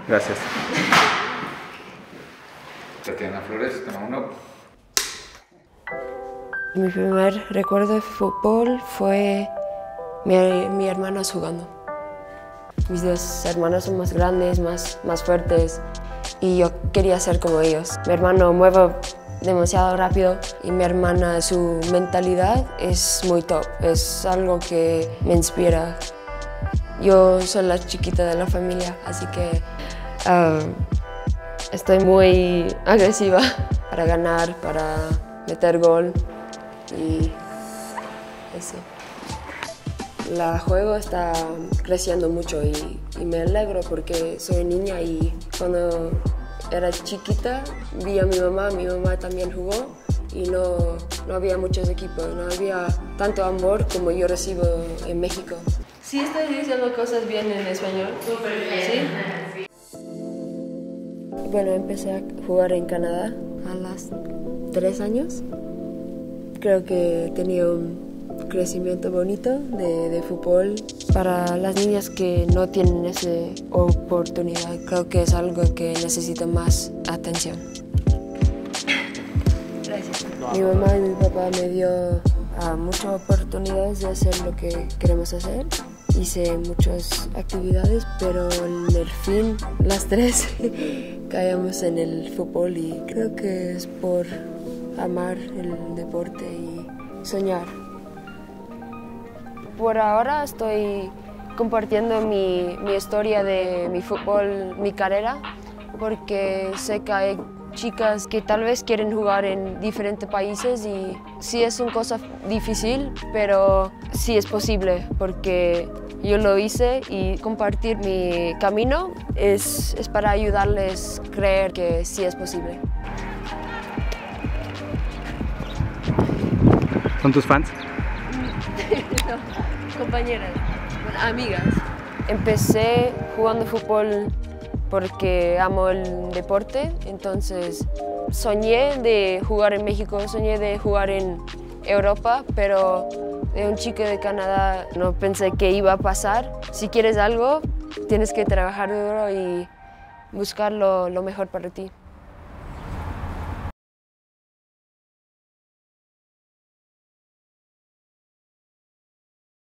Gracias. Tatiana Flores, toma uno. Mi primer recuerdo de fútbol fue mi hermanos jugando. Mis dos hermanos son más grandes, más fuertes y yo quería ser como ellos. Mi hermano mueve demasiado rápido y mi hermana, su mentalidad es muy top, es algo que me inspira. Yo soy la chiquita de la familia, así que estoy muy agresiva para ganar, para meter gol y eso. El juego está creciendo mucho y me alegro porque soy niña y cuando era chiquita vi a mi mamá también jugó y no había muchos equipos, no había tanto amor como yo recibo en México. ¿Sí estoy diciendo cosas bien en español? ¿Sí? Bueno, empecé a jugar en Canadá a los 3 años. Creo que tenía un crecimiento bonito de fútbol. Para las niñas que no tienen esa oportunidad, creo que es algo que necesita más atención. Gracias. Mi mamá y mi papá me dio muchas oportunidades de hacer lo que queremos hacer. Hice muchas actividades, pero en el fin, las 3 caíamos en el fútbol y creo que es por amar el deporte y soñar. Por ahora estoy compartiendo mi historia de mi fútbol, mi carrera, porque sé que hay chicas que tal vez quieren jugar en diferentes países y sí es una cosa difícil, pero sí es posible porque yo lo hice y compartir mi camino es para ayudarles a creer que sí es posible. ¿Son tus fans? No, compañeras, amigas. Empecé jugando fútbol porque amo el deporte, entonces soñé de jugar en México, soñé de jugar en Europa, pero de un chico de Canadá no pensé que iba a pasar. Si quieres algo, tienes que trabajar duro y buscar lo mejor para ti.